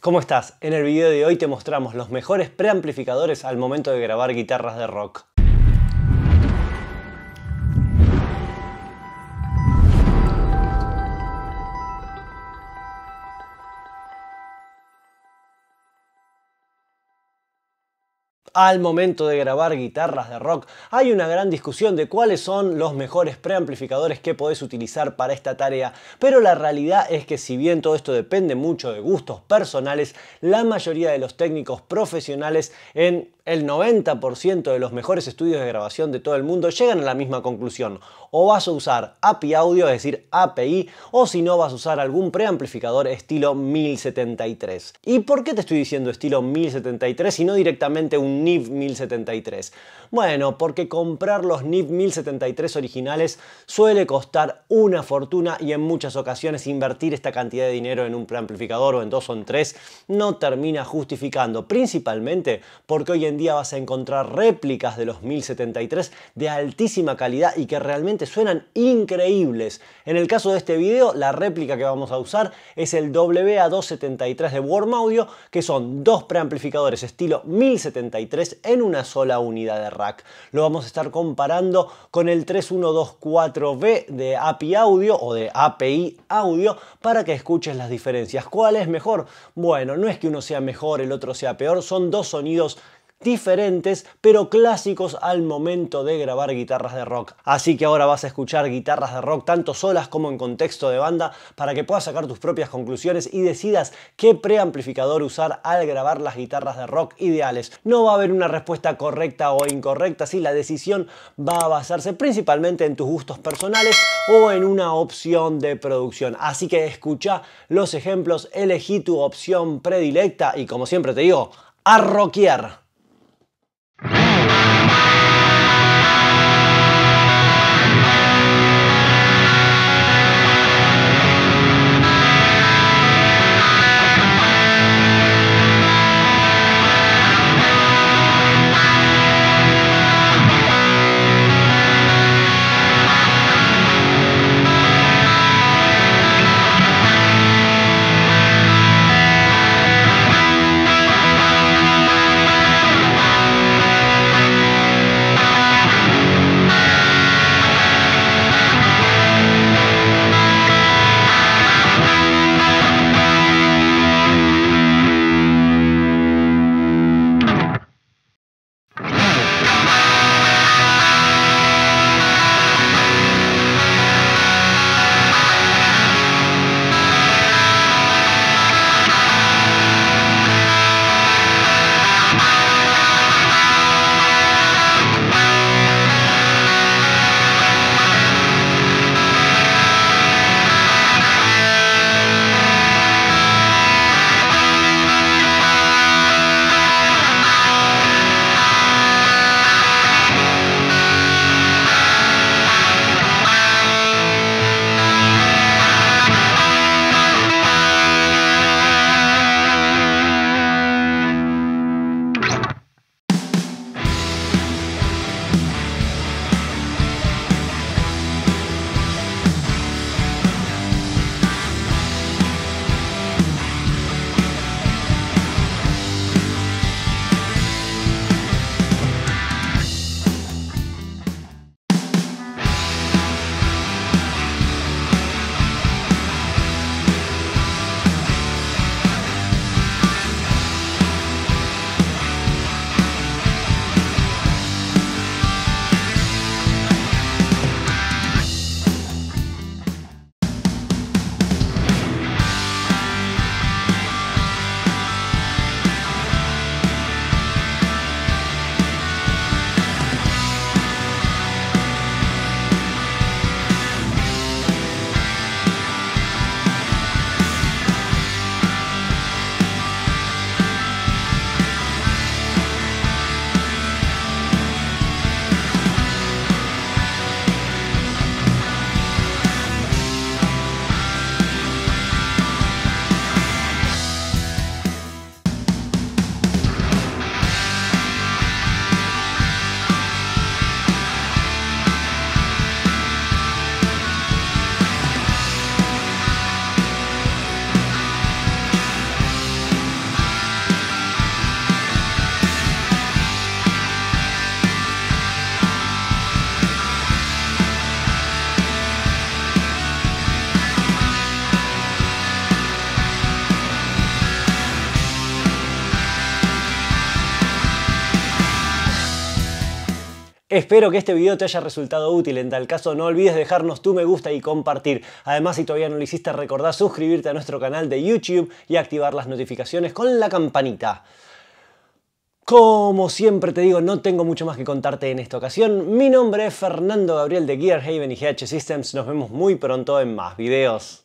¿Cómo estás? En el video de hoy te mostramos los mejores preamplificadores al momento de grabar guitarras de rock. Al momento de grabar guitarras de rock hay una gran discusión de cuáles son los mejores preamplificadores que podés utilizar para esta tarea, pero la realidad es que si bien todo esto depende mucho de gustos personales, la mayoría de los técnicos profesionales en el 90% de los mejores estudios de grabación de todo el mundo llegan a la misma conclusión. O vas a usar API Audio, es decir, API, o si no vas a usar algún preamplificador estilo 1073. ¿Y por qué te estoy diciendo estilo 1073 y no directamente un NIV 1073? Bueno, porque comprar los NIV 1073 originales suele costar una fortuna y en muchas ocasiones invertir esta cantidad de dinero en un preamplificador o en dos o en tres no termina justificando, principalmente porque hoy en día vas a encontrar réplicas de los 1073 de altísima calidad y que realmente suenan increíbles. En el caso de este video, la réplica que vamos a usar es el WA273 de Warm Audio, que son dos preamplificadores estilo 1073 en una sola unidad de rack. Lo vamos a estar comparando con el 3124B de API Audio o de API Audio para que escuches las diferencias. ¿Cuál es mejor? Bueno, no es que uno sea mejor, el otro sea peor, son dos sonidos diferentes pero clásicos al momento de grabar guitarras de rock. Así que ahora vas a escuchar guitarras de rock tanto solas como en contexto de banda para que puedas sacar tus propias conclusiones y decidas qué preamplificador usar al grabar las guitarras de rock ideales. No va a haber una respuesta correcta o incorrecta, si la decisión va a basarse principalmente en tus gustos personales o en una opción de producción. Así que escucha los ejemplos, elegí tu opción predilecta y, como siempre te digo, a rockear. Espero que este video te haya resultado útil, en tal caso no olvides dejarnos tu me gusta y compartir. Además, si todavía no lo hiciste, recordá suscribirte a nuestro canal de YouTube y activar las notificaciones con la campanita. Como siempre te digo, no tengo mucho más que contarte en esta ocasión. Mi nombre es Fernando Gabriel de Gearhaven y GH Systems. Nos vemos muy pronto en más videos.